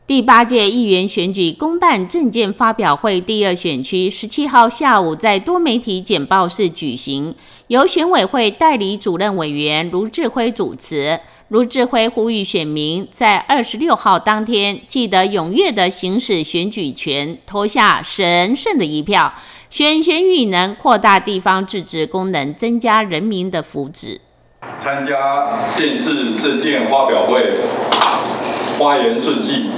第8届议员选举公办政见发表会第2选区17号下午在多媒体简报室举行，由选委会代理主任委员卢志辉主持。卢志辉呼吁选民在26号当天记得踊跃地行使选举权，投下神圣的一票，选举能扩大地方自治功能，增加人民的福祉。 参加电视政见发表会，发言顺序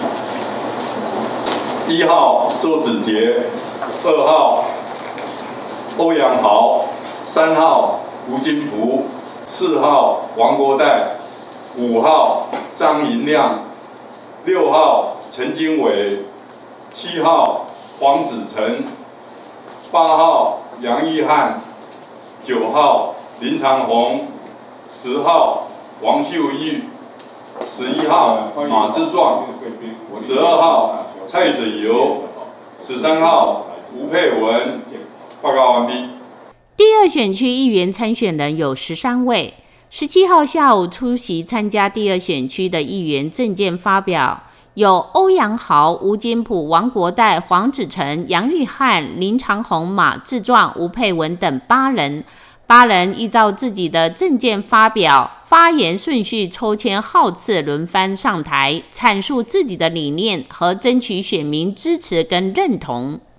：1号周子杰，2号欧阳豪，3号吴金福，4号王国代，5号张银亮，6号陈经纬，7号黄子成，8号杨义汉，9号林长虹，10号王秀玉，11号马之壮，12号蔡水游，13号吴佩文。报告完毕。 第2选区议员参选人有13位。17号下午出席参加第2选区的议员政见发表，有欧阳豪、吴金普、王国代、黄子成、杨玉翰、林长虹、马志壮、吴佩文等8人。8人依照自己的政见发表，发言顺序抽签号次轮番上台，阐述自己的理念和争取选民支持跟认同。